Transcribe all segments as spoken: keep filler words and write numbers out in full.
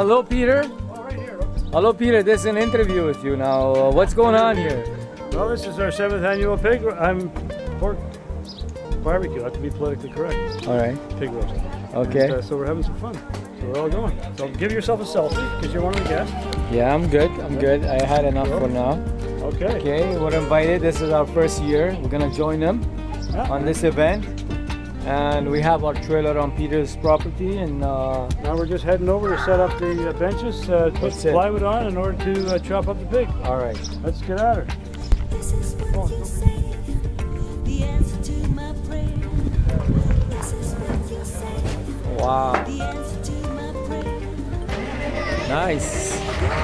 hello, Peter. Oh, right here. Hello, Peter. This is an interview with you now. Uh, what's going on here? Well, this is our seventh annual pig. I'm pork barbecue. I have to be politically correct. All right. Pig roast. Okay. And, uh, so we're having some fun. So we're all going. So give yourself a selfie because you're one of the guests. Yeah, I'm good. I'm good. I had enough for now. Okay. Okay, we're invited. This is our first year. We're gonna join them Yeah. on this event, and we have our trailer on Peter's property. And uh, Now we're just heading over to set up the uh, benches, uh, put That's it. plywood on in order to uh, chop up the pig. all right. Let's get at her. Oh, Wow. Nice.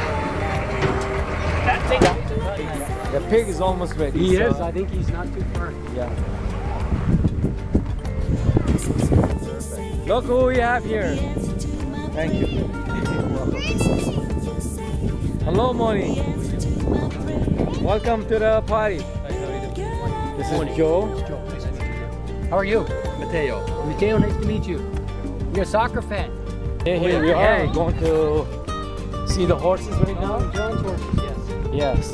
The pig is almost ready. He so- is. I think he's not too far. Yeah. Look who we have here. Thank you. Hello, Moni. Welcome to the party. This is Joe. Joe, nice to meet you. How are you? Mateo. Mateo, nice to meet you. You're a soccer fan. Here, here we are. Yeah. We're going to see the horses right now. John's horses, yes. Yes.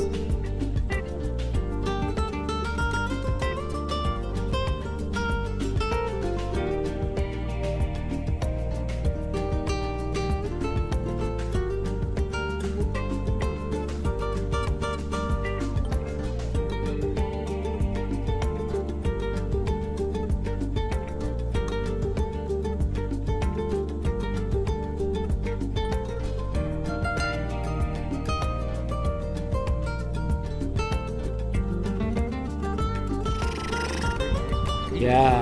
Yeah.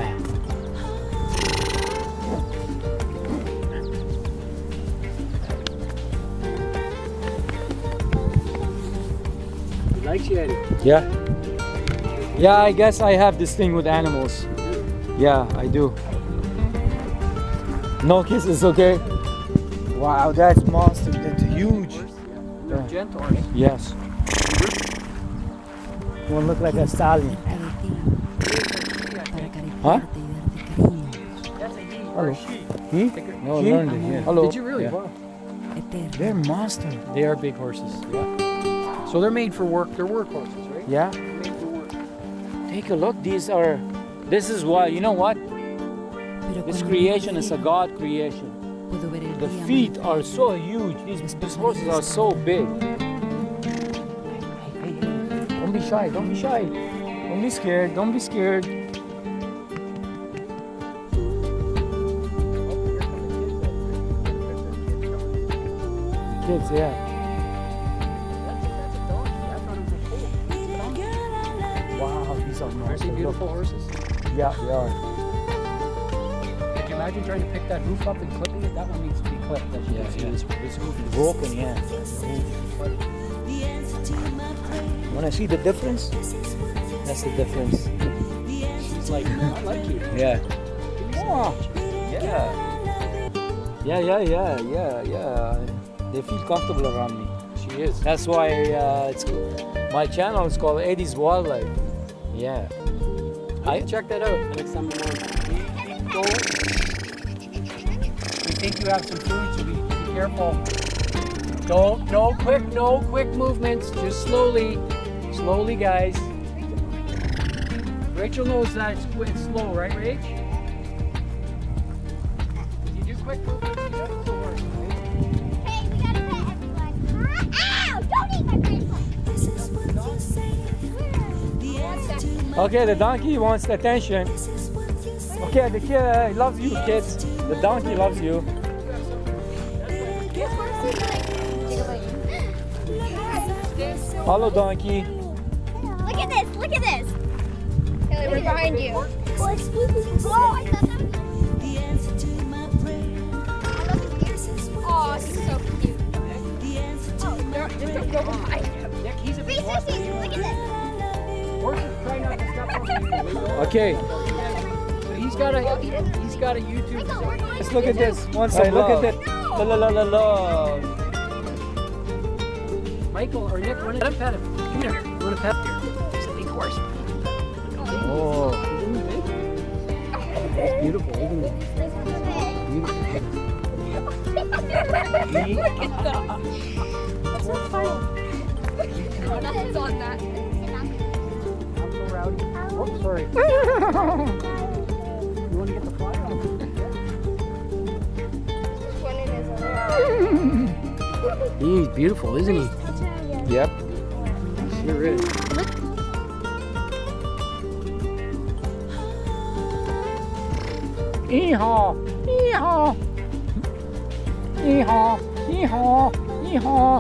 He likes you, Eddie. Yeah. Yeah, I guess I have this thing with animals. Yeah, I do. No kisses, okay? Wow, that's monster. That's huge. They're Yeah. gentle, aren't they? Yes. One look like a stallion. Huh? That's a he or Hello. a she. He? No, I learned it here. Hello. Did you really? Yeah. Wow. They're monster. They are big horses. Yeah. So they're made for work. They're work horses, right? Yeah. They're made for work. Take a look. These are. This is why. You know what? This creation is a God creation. The feet are so huge. These, these horses are so big. Hey, hey, hey. Don't be shy. Don't be shy. Don't be scared. Don't be scared. Kids, yeah. Wow, these are Aren't nice. they beautiful horses? Yeah, they are. Could you imagine trying to pick that roof up and clipping it? That one needs to be clipped. That Yeah, yeah, yeah. This, this roof is Broken, yeah. Wanna see the difference? That's the difference. She's like, I like you. Yeah. Oh, yeah. Yeah, yeah, yeah, yeah, yeah. They feel comfortable around me. She is. That's why uh, it's my channel is called Eddie's Wildlife. Yeah. I check that out next time you want. Go. We think you have some food, so be, be careful. Don't, no quick, no quick movements. Just slowly, slowly, guys. Rachel knows that it's, it's slow, right, Rach? If you do quick movements, you know it's the worst, right? Okay, the donkey wants the attention. Okay, the kid uh, loves you, kids. The donkey loves you. Hello, donkey. Look at this, look at this. Haley, we're behind you. Oh, I thought that was Oh, he's so cute. Oh, don't, just don't go behind him. Nick, he's a big Reese, horse. Reese, look at this. Horses try not to step on people. Okay, So he's got a he's got a YouTube. Michael, we're going let's to look the at this. zoo. Want some Look love. at this. La la la la love. Michael or Nick, want to pet him? Come here. You want to pet him? He's a big horse. Oh, Isn't he big? That's beautiful, isn't it? Beautiful. That's so funny. Nothing's on that. I'm so rowdy. Oops, sorry. You want to get the fire on? He's beautiful, isn't he? Yep. Sure is. Hee-haw! Hee-haw! Hee-haw! Hee-haw! Hee-haw!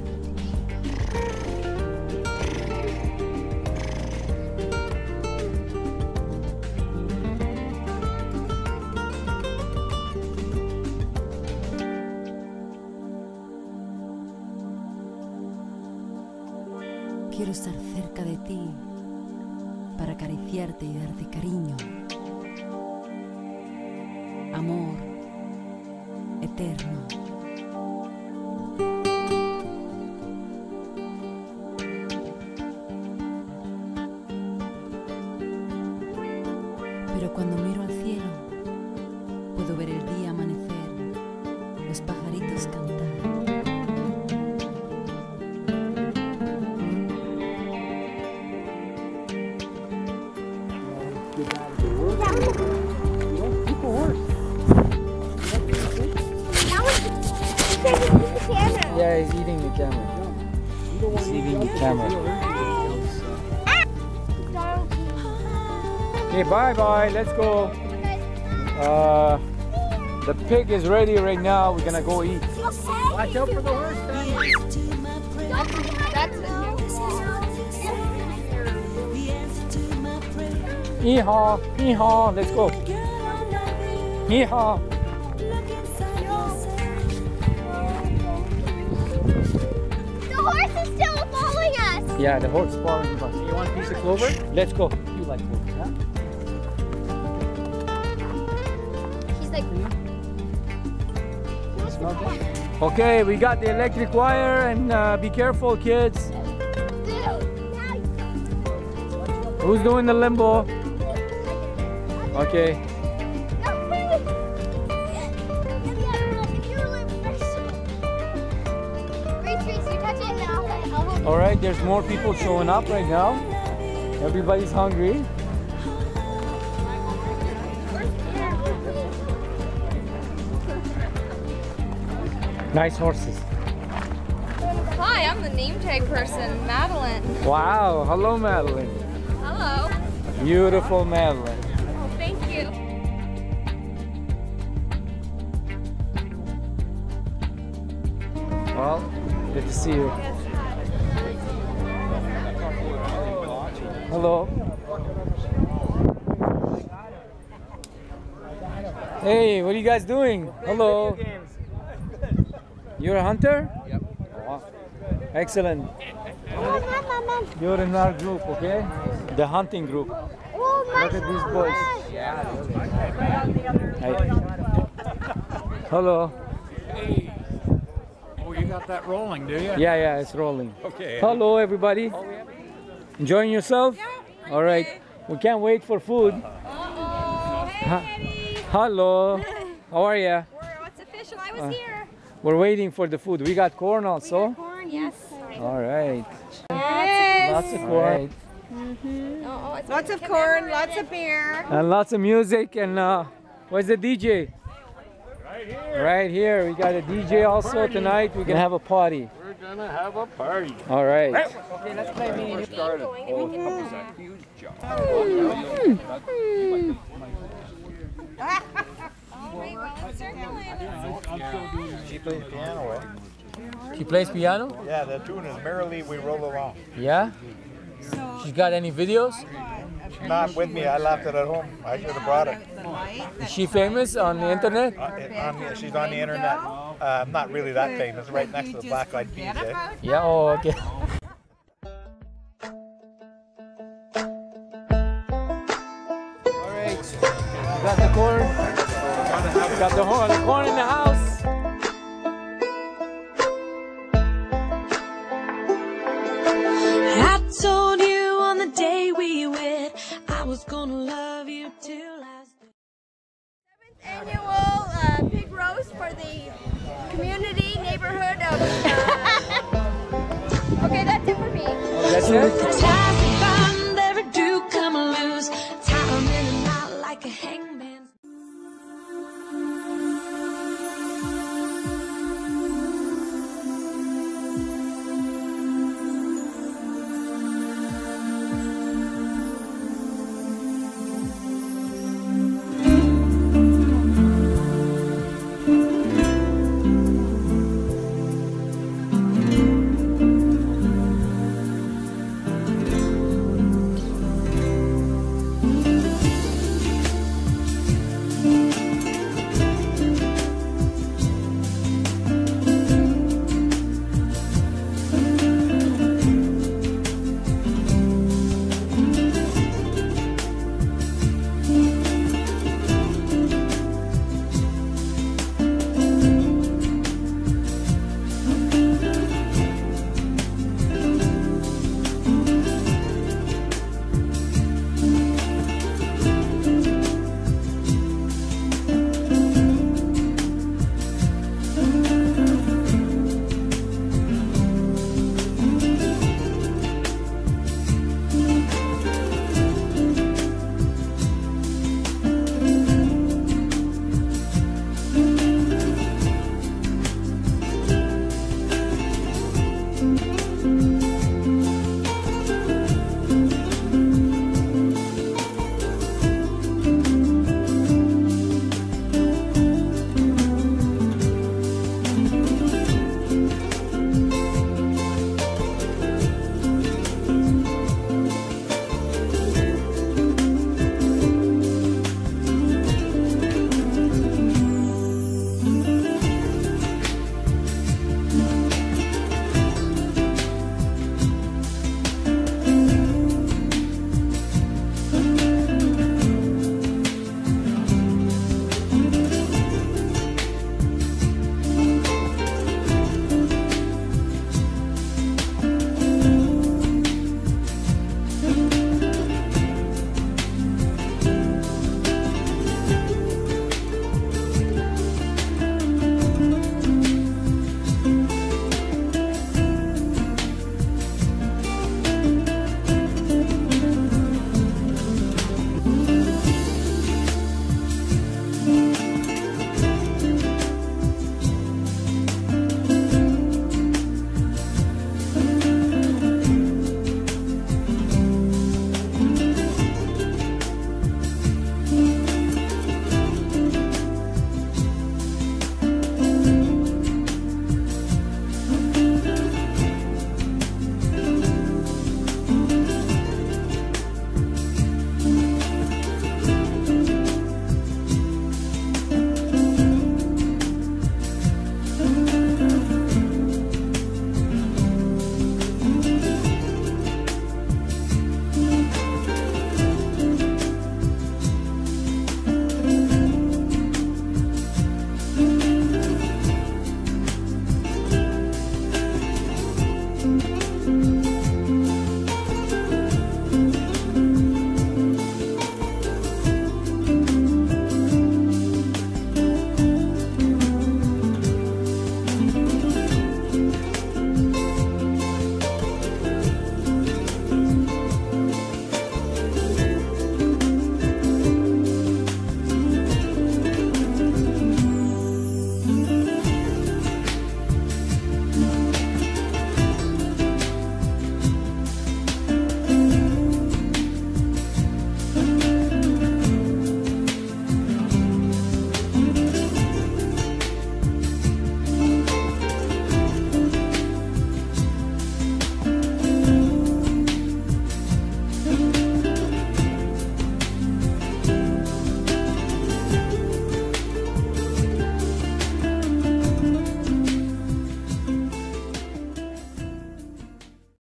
Quiero estar cerca de ti para acariciarte y darte cariño, amor eterno. Pero cuando miro al cielo, puedo ver el día amanecer, los pajaritos cantar. Yeah, he's eating the camera. He's eating the camera. Okay, bye bye. Let's go. Uh, the pig is ready right now. We're gonna go eat. Watch out for the horse, man. That's it. Hee-haw! Hee-haw! Let's go. Hee-haw! Yeah, the horse is following us. You want a piece of clover? Let's go. You like clover, huh? She's like, Okay, we got the electric wire, and uh, be careful, kids. Who's doing the limbo? Okay. All right, there's more people showing up right now. Everybody's hungry. Nice horses. Hi, I'm the name tag person, Madeline. Wow, hello Madeline. Hello. Beautiful Madeline. Oh, thank you. Well, good to see you. Hello. Hey, what are you guys doing? Hello. You're a hunter? Yep. Oh, excellent. You're in our group, okay? The hunting group. Look at these boys. Hey. Hello. Hey. Oh, you got that rolling, do you? Yeah, yeah, it's rolling. Okay. Hello, everybody. Enjoying yourself? Yeah. All right. We can't wait for food. Uh-oh. Hey, Ha- Eddie. Hello. How are you? We're, what's official? I was Uh, here. We're waiting for the food. We got corn also. Corn, yes. All right. Yes. Lots of corn. Oh, it's Lots of corn, lots of beer. And lots of music. And uh, where's the D J? Right here. Right here. We got a D J also tonight. We're gonna have a party. We're gonna have a party. All right. Okay, let's play me and you. She plays piano, eh? She plays piano? Yeah, the tune is Merrily We Roll Along. Yeah. She's got any videos? Not with me, I left it at home. I should have brought it. Is she famous on the internet? Uh, it- on the- she's on the internet. Uh, not really that famous, right next to the Black Eyed Peas, eh? Yeah. Oh, okay. All right. Got the corn. Got the horn. The corn in the house. I told you on the day we wed I was gonna love you till I Annual uh, pig roast for the neighborhood of uh,